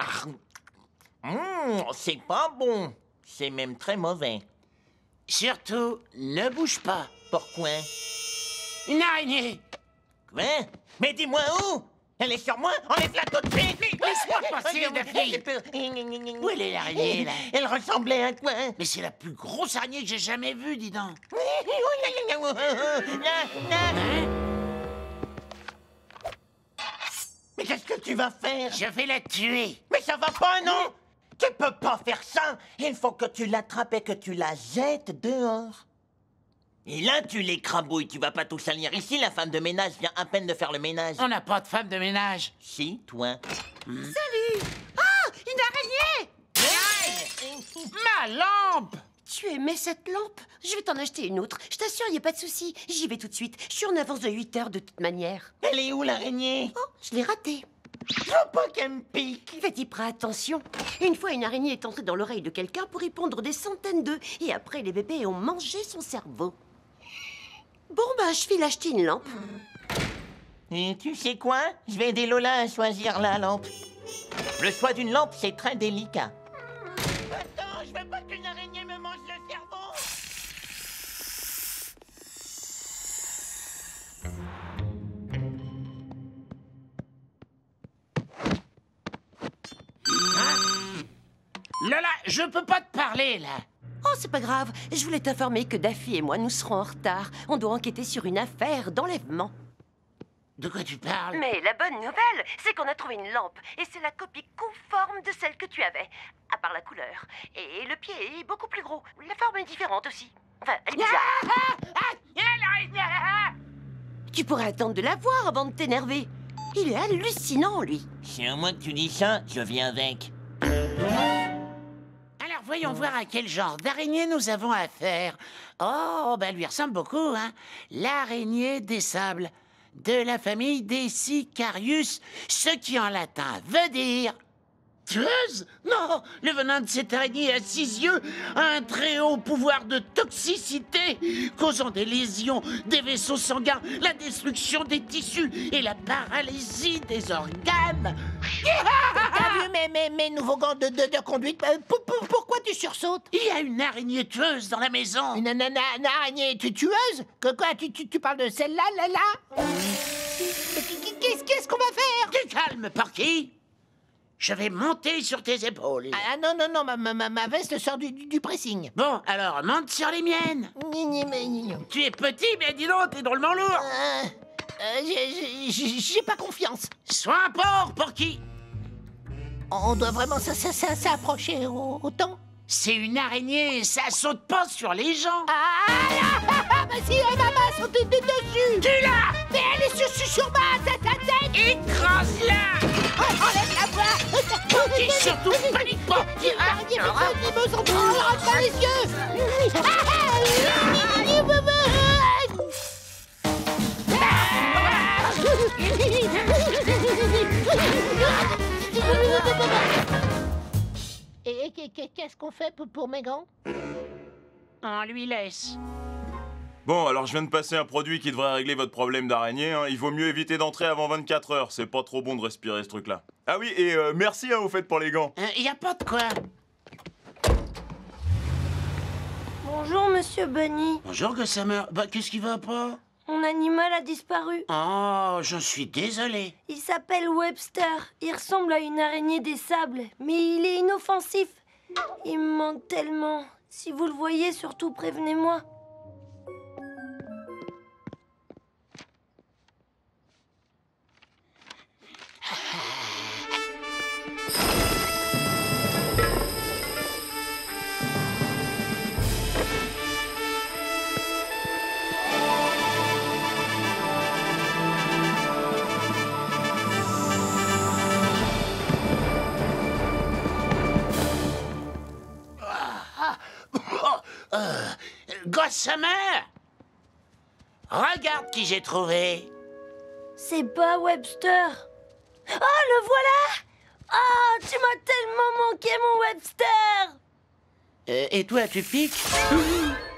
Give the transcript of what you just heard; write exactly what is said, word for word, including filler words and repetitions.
Mmh, c'est pas bon. C'est même très mauvais. Surtout, ne bouge pas. Pourquoi? Une araignée. Quoi? Mais dis-moi où? Elle est sur moi? Enlève-la tout de suite! Laisse-moi passer, Daffy. J'ai peur. Où elle est, l'araignée, là? Elle ressemblait à quoi? Mais c'est la plus grosse araignée que j'ai jamais vue, dis donc. Hein? Mais qu'est-ce que tu vas faire? Je vais la tuer. Mais ça va pas, non? Tu peux pas faire ça! Il faut que tu l'attrapes et que tu la jettes dehors. Et là, tu l'écrabouilles, tu vas pas tout salir. Ici, la femme de ménage vient à peine de faire le ménage. On n'a pas de femme de ménage. Si, toi. Hmm. Salut! Ah! Une araignée! Ma lampe! Tu aimais cette lampe? Je vais t'en acheter une autre. Je t'assure, y a pas de souci. J'y vais tout de suite. Je suis en avance de huit heures de toute manière. Elle est où, l'araignée? Oh, je l'ai ratée. Je veux pas qu'elle me pique. Faites-y pas attention. Une fois, une araignée est entrée dans l'oreille de quelqu'un pour y pondre des centaines d'œufs. Et après, les bébés ont mangé son cerveau. Bon, bah, je file acheter une lampe. Et tu sais quoi? Je vais aider Lola à choisir la lampe. Le choix d'une lampe, c'est très délicat. Attends, je veux pas qu'une araignée me mange le cerveau. Hein? Lola, je peux pas te parler, là. Oh, c'est pas grave. Je voulais t'informer que Daffy et moi, nous serons en retard. On doit enquêter sur une affaire d'enlèvement. De quoi tu parles? Mais la bonne nouvelle, c'est qu'on a trouvé une lampe. Et c'est la copie conforme de celle que tu avais. À part la couleur. Et le pied est beaucoup plus gros. La forme est différente aussi. Enfin, elle est bizarre. Ah, ah, ah, l'araignée, ah. Tu pourrais attendre de la voir avant de t'énerver. Il est hallucinant, lui. C'est à moi que tu dis ça, je viens avec. Alors, voyons voir à quel genre d'araignée nous avons affaire. Oh, ben, elle lui ressemble beaucoup, hein. L'araignée des sables, de la famille des Sicarius, ce qui en latin veut dire... Tueuse? Non! Le venin de cette araignée à six yeux a un très haut pouvoir de toxicité, causant des lésions des vaisseaux sanguins, la destruction des tissus et la paralysie des organes. T'as vu mes, mes, mes nouveaux gants de, de, de conduite? Euh, pour- pour- Pourquoi tu sursautes? Il y a une araignée tueuse dans la maison. Une, une- une- une araignée tu- tueuse? Que quoi? Tu, tu, tu parles de celle-là, là, là? Mais Qu'est-ce qu'est-ce qu'on va faire? Tu calmes, Porky. Je vais monter sur tes épaules. Ah non, non, non, ma, ma, ma- ma veste sort du, du, du pressing. Bon, alors, monte sur les miennes. Ni, ni, mais, ni. Tu es petit, mais dis donc, t'es drôlement lourd. Euh, euh, j'ai- j'ai j'ai pas confiance. Sois un porc, Porky. On doit vraiment ça- ça- ça- s'approcher au- autant? C'est une araignée, ça saute pas sur les gens. Ah, là, mais si elle va pas sauter de- dessus! Tu l'as. Mais elle est sur, sur, sur ma tête, ta tête! Écrase-la. Oh, enlève la voix! Et surtout, panique pas. L'araignée me s'en prend pas les yeux! Et qu'est-ce qu'on fait pour mes gants? On lui laisse. Bon, alors je viens de passer un produit qui devrait régler votre problème d'araignée. Hein. Il vaut mieux éviter d'entrer avant vingt-quatre heures. C'est pas trop bon de respirer ce truc-là. Ah oui, et euh, merci hein, au fait pour les gants. Il euh, y a pas de quoi. Bonjour, monsieur Bunny. Bonjour, Gossamer. Bah, qu'est-ce qui va pas? Mon animal a disparu. Oh, j'en suis désolé. Il s'appelle Webster. Il ressemble à une araignée des sables, mais il est inoffensif. Il me manque tellement. Si vous le voyez, surtout prévenez-moi. Gossamer! Regarde qui j'ai trouvé. C'est pas Webster. Oh, le voilà! Oh, tu m'as tellement manqué, mon Webster! Euh, et toi, tu piques?